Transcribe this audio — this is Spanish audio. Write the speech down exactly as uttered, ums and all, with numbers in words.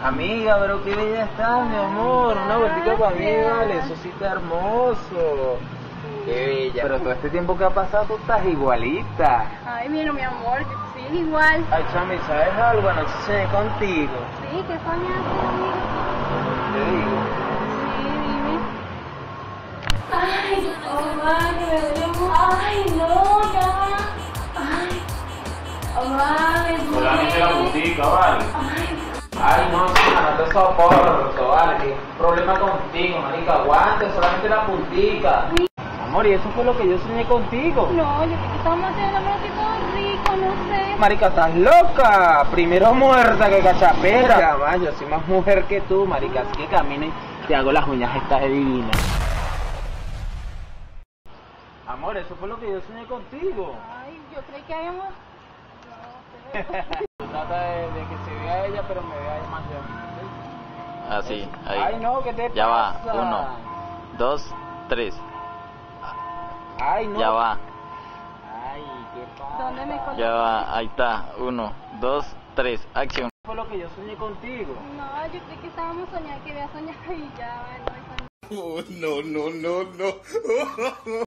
Amiga, pero qué bella estás, mi amor. Una vueltica para mí, vale. Eso sí está hermoso. Qué bella. Pero todo este tiempo que ha pasado, tú estás igualita. Ay, mira, mi amor, yo sí, igual. Ay, Chami, ¿sabes algo? Anoche soñé contigo. Sí, ¿qué soñaste, amigo? Te digo. Sí, dime. Ay, mamá, que me duele mucho. Ay, no, ya va. Ay, mamá, me duele. Solamente la putica, vale. Ay. Ay, no, chica, no te soporto, vale. ¿Qué problema contigo, marica? Aguante, solamente la puntica. Sí. Amor, y eso fue lo que yo soñé contigo. No, yo creo que estamos haciendo algo así todo rico, no sé. Marica, estás loca. Primero muerta que cachapera. Además, yo soy más mujer que tú, marica. Así que camine y te hago las uñas estas divinas. Amor, eso fue lo que yo soñé contigo. Ay, yo creí que habíamos... No, pero... Se trata de, de que se vea ella, pero me vea más yo. ¿Sí? Así, ahí. Ay, no, ¿qué te Ya va, pasa? uno, dos, tres. Ay, no. Ya va, Ay, ¿qué pasa? ¿Dónde me colocas? ya va, ahí está. Uno, dos, tres, acción. Fue lo que yo soñé contigo. No, yo creí que estábamos soñando, que había soñado y ya, bueno, y soñé. Oh, no, no, no, no.